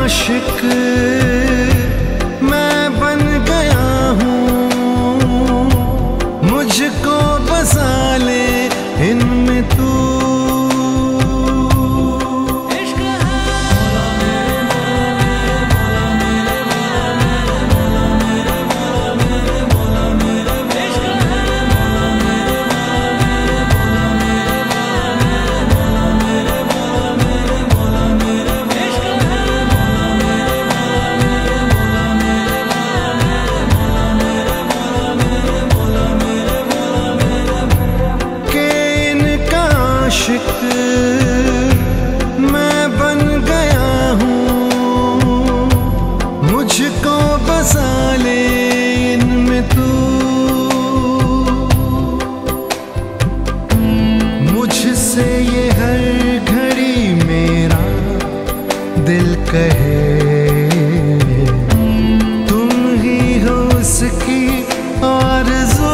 आशिक मैं बन गया हूँ, मुझको बसा ले इनमें तू। मैं बन गया हूँ, मुझको बसा ले इनमें तू। मुझसे ये हर घड़ी मेरा दिल कहे, तुम ही हो उसकी आरज़ू।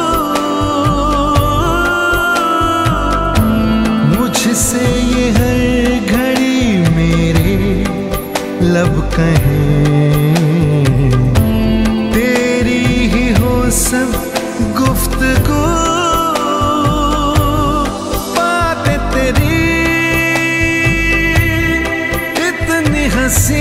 मुझसे ये हर घड़ी मेरे लब कहें, तेरी ही हो सब गुफ्तगू। बातें तेरी इतनी हंसी